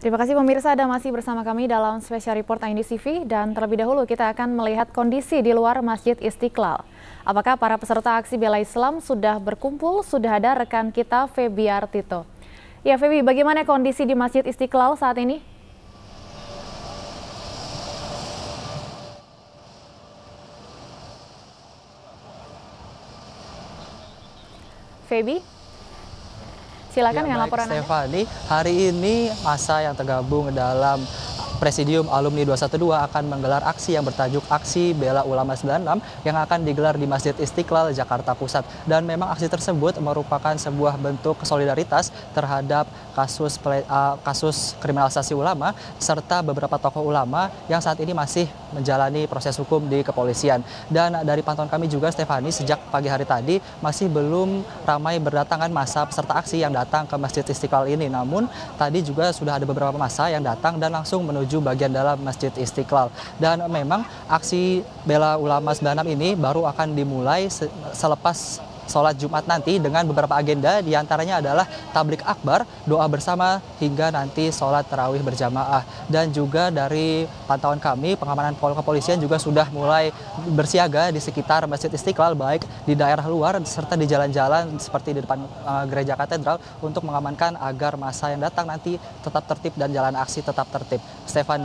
Terima kasih pemirsa, Anda masih bersama kami dalam Special Report Ainus TV dan terlebih dahulu kita akan melihat kondisi di luar Masjid Istiqlal. Apakah para peserta aksi bela Islam sudah berkumpul? Sudah ada rekan kita Feby Artito. Ya Feby, bagaimana kondisi di Masjid Istiqlal saat ini? Feby? Silakan dengan laporan Anda. Stefani, hari ini masa yang tergabung dalam Presidium Alumni 212 akan menggelar aksi yang bertajuk Aksi Bela Ulama 96 yang akan digelar di Masjid Istiqlal, Jakarta Pusat. Dan memang aksi tersebut merupakan sebuah bentuk solidaritas terhadap kasus kriminalisasi ulama serta beberapa tokoh ulama yang saat ini masih menjalani proses hukum di kepolisian. Dan dari pantauan kami juga, Stefani, sejak pagi hari tadi masih belum ramai berdatangan masa peserta aksi yang datang ke Masjid Istiqlal ini. Namun tadi juga sudah ada beberapa masa yang datang dan langsung menuju bagian dalam Masjid Istiqlal. Dan memang aksi Bela Ulama 96 ini baru akan dimulai selepas sholat Jumat nanti dengan beberapa agenda, diantaranya adalah tablik akbar, doa bersama, hingga nanti sholat tarawih berjamaah. Dan juga dari pantauan kami, pengamanan kepolisian juga sudah mulai bersiaga di sekitar Masjid Istiqlal, baik di daerah luar serta di jalan-jalan seperti di depan gereja katedral untuk mengamankan agar masa yang datang nanti tetap tertib dan jalan aksi tetap tertib. Stefani.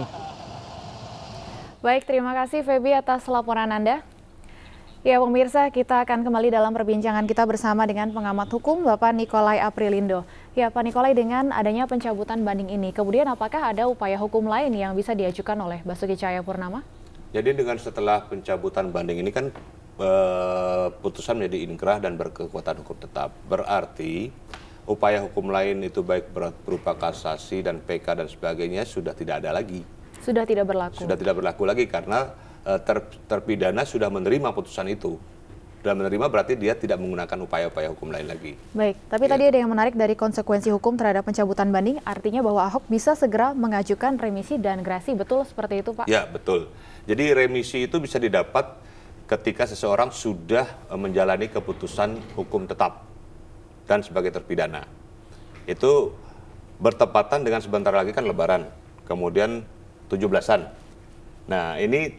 Baik, terima kasih Feby atas laporan Anda. Ya pemirsa, kita akan kembali dalam perbincangan kita bersama dengan pengamat hukum Bapak Nikolai Aprilindo. Ya Pak Nikolai, dengan adanya pencabutan banding ini, kemudian apakah ada upaya hukum lain yang bisa diajukan oleh Basuki Cahayapurnama? Jadi dengan setelah pencabutan banding ini kan putusan menjadi inkrah dan berkekuatan hukum tetap. Berarti upaya hukum lain itu baik berupa kasasi dan PK dan sebagainya sudah tidak ada lagi. Sudah tidak berlaku? Sudah tidak berlaku lagi karena terpidana sudah menerima putusan itu. Dan menerima berarti dia tidak menggunakan upaya-upaya hukum lain lagi. Baik, tapi ya. Tadi ada yang menarik dari konsekuensi hukum terhadap pencabutan banding, artinya bahwa Ahok bisa segera mengajukan remisi dan grasi, betul seperti itu Pak? Ya, betul. Jadi remisi itu bisa didapat ketika seseorang sudah menjalani keputusan hukum tetap dan sebagai terpidana. Itu bertepatan dengan sebentar lagi kan Lebaran, kemudian 17-an. Nah, ini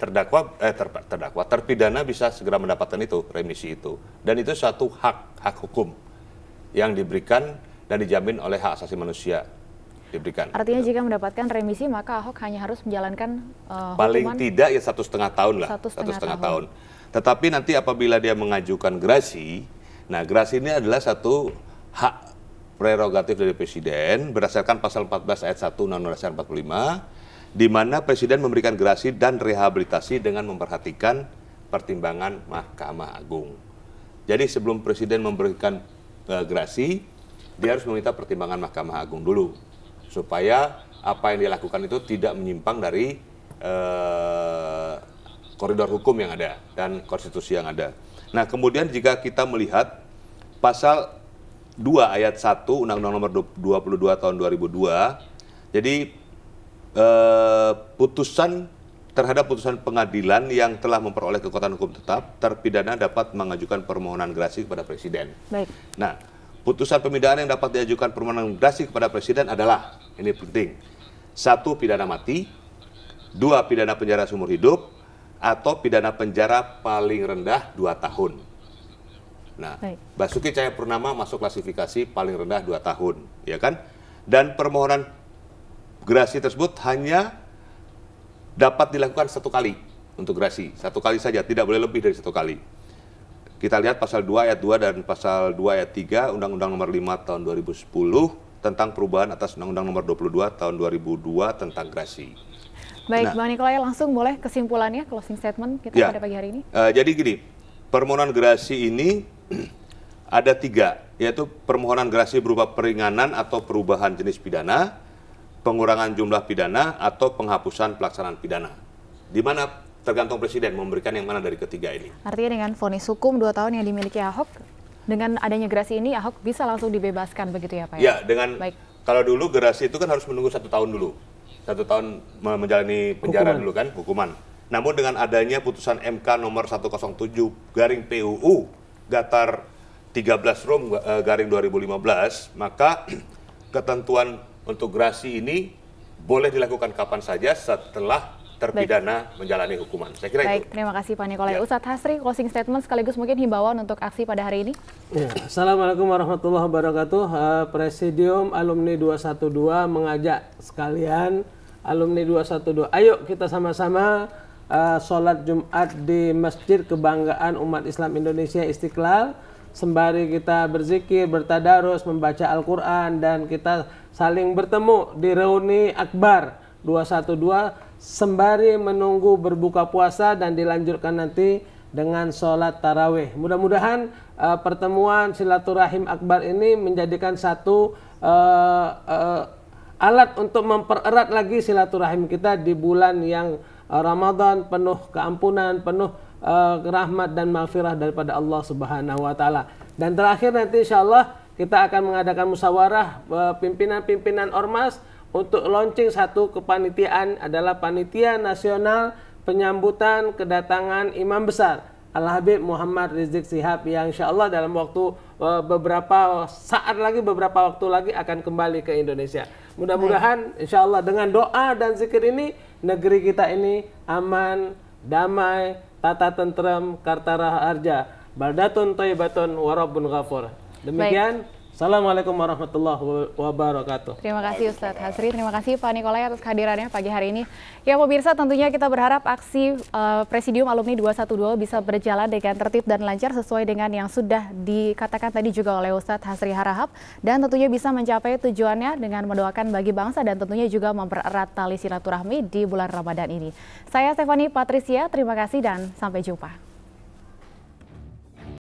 terpidana bisa segera mendapatkan itu, remisi itu. Dan itu suatu hak hukum yang diberikan dan dijamin oleh hak asasi manusia diberikan. Artinya jika mendapatkan remisi, maka Ahok hanya harus menjalankan paling hukuman tidak ya 1,5 tahun lah. 1,5 tahun. Tetapi nanti apabila dia mengajukan grasi, nah grasi ini adalah satu hak prerogatif dari Presiden berdasarkan pasal 14 ayat 1 Undang-Undang Dasar 45, di mana Presiden memberikan grasi dan rehabilitasi dengan memperhatikan pertimbangan Mahkamah Agung. Jadi sebelum Presiden memberikan grasi, dia harus meminta pertimbangan Mahkamah Agung dulu, supaya apa yang dilakukan itu tidak menyimpang dari koridor hukum yang ada dan konstitusi yang ada. Nah, kemudian jika kita melihat pasal 2 ayat 1 Undang-Undang Nomor 22 Tahun 2002, jadi terhadap putusan pengadilan yang telah memperoleh kekuatan hukum tetap, terpidana dapat mengajukan permohonan grasi kepada Presiden. Baik. Nah, putusan pemindahan yang dapat diajukan permohonan grasi kepada Presiden adalah, ini penting, 1. Pidana mati, 2. Pidana penjara seumur hidup, atau pidana penjara paling rendah 2 tahun. Nah, Basuki Cahayapurnama masuk klasifikasi paling rendah 2 tahun, ya kan? Dan permohonan grasi tersebut hanya dapat dilakukan 1 kali untuk grasi. 1 kali saja, tidak boleh lebih dari 1 kali. Kita lihat pasal 2 ayat 2 dan pasal 2 ayat 3 Undang-Undang Nomor 5 Tahun 2010 tentang perubahan atas Undang-Undang Nomor 22 Tahun 2002 tentang grasi. Baik, Bang Nikolai, langsung boleh kesimpulannya, closing statement kita pada pagi hari ini? Jadi gini, permohonan grasi ini ada 3, yaitu permohonan grasi berupa peringanan atau perubahan jenis pidana, pengurangan jumlah pidana, atau penghapusan pelaksanaan pidana. Di mana tergantung Presiden memberikan yang mana dari ketiga ini. Artinya dengan vonis hukum 2 tahun yang dimiliki Ahok, dengan adanya grasi ini Ahok bisa langsung dibebaskan begitu ya Pak? Ya, dengan kalau dulu grasi itu kan harus menunggu 1 tahun dulu. 1 tahun menjalani penjara dulu kan, hukuman. Namun dengan adanya putusan MK nomor 107/PUU Gatar 13/2015, maka ketentuan untuk grasi ini boleh dilakukan kapan saja setelah terpidana menjalani hukuman. Saya kira Baik, itu. terima kasih Pak Nikolai. Ya. Ustadz Hasri, closing statement sekaligus mungkin himbauan untuk aksi pada hari ini. Ya, Assalamualaikum warahmatullahi wabarakatuh. Presidium Alumni 212 mengajak sekalian Alumni 212, ayo kita sama-sama sholat Jumat di Masjid Kebanggaan Umat Islam Indonesia Istiqlal, sembari kita berzikir, bertadarus, membaca Al-Quran, dan kita saling bertemu di reuni Akbar 212 sembari menunggu berbuka puasa dan dilanjutkan nanti dengan sholat tarawih. Mudah-mudahan pertemuan silaturahim akbar ini menjadikan satu alat untuk mempererat lagi silaturahim kita di bulan yang Ramadan penuh keampunan, penuh rahmat dan maghfirah daripada Allah Subhanahu wa taala. Dan terakhir nanti insyaallah kita akan mengadakan musyawarah pimpinan-pimpinan ormas untuk launching satu kepanitiaan, adalah Panitia Nasional Penyambutan Kedatangan Imam Besar Al-Habib Muhammad Rizik Shihab, yang insya Allah dalam waktu beberapa waktu lagi akan kembali ke Indonesia. Mudah-mudahan insya Allah dengan doa dan zikir ini negeri kita ini aman, damai, tata tentrem, kartara harja, baldatun thayyibatun warabbun ghafur. Demikian. Assalamualaikum warahmatullahi wabarakatuh. Terima kasih Ustadz Hasri, terima kasih Pak Nikolai atas kehadirannya pagi hari ini. Ya pemirsa, tentunya kita berharap aksi Presidium Alumni 212 bisa berjalan dengan tertib dan lancar sesuai dengan yang sudah dikatakan tadi juga oleh Ustadz Hasri Harahap, dan tentunya bisa mencapai tujuannya dengan mendoakan bagi bangsa dan tentunya juga mempererat tali silaturahmi di bulan Ramadan ini. Saya Stephanie Patricia, terima kasih dan sampai jumpa.